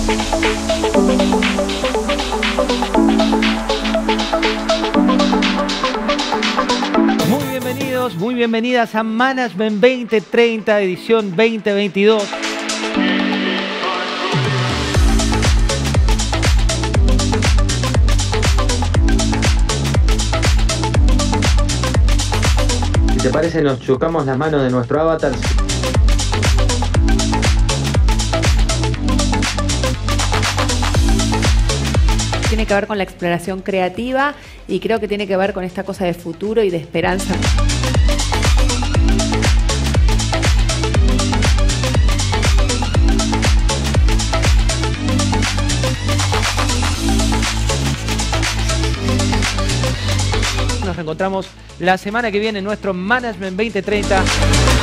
Muy bienvenidos, muy bienvenidas a Management 2030, edición 2022. Si te parece, nos chocamos las manos de nuestro avatar. Tiene que ver con la exploración creativa y creo que tiene que ver con esta cosa de futuro y de esperanza. Nos reencontramos la semana que viene en nuestro Management 2030.